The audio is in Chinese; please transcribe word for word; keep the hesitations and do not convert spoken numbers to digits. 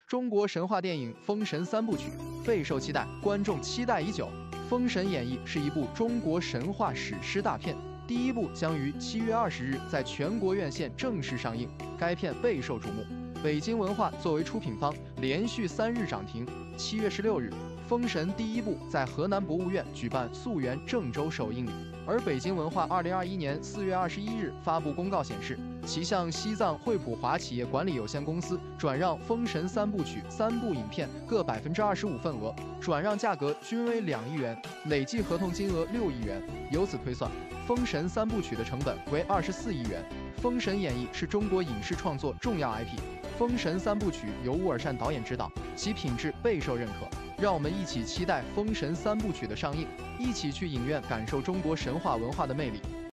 中国神话电影《封神三部曲》备受期待，观众期待已久。《封神演义》是一部中国神话史诗大片，第一部将于七月二十日在全国院线正式上映。该片备受瞩目，北京文化作为出品方，连续三日涨停。七月十六日，《封神》第一部在河南博物院举办溯源郑州首映礼，而北京文化二零二一年四月二十一日发布公告显示，其向西藏惠普华企业管理有限公司转让《封神三部曲》三部影片各百分之二十五份额，转让价格均为两亿元，累计合同金额六亿元。由此推算，《封神三部曲》的成本为二十四亿元。《封神演义》是中国影视创作重要 I P，《封神三部曲》由乌尔善导演执导，其品质备受认可。让我们一起期待《封神三部曲》的上映，一起去影院感受中国神话文化的魅力。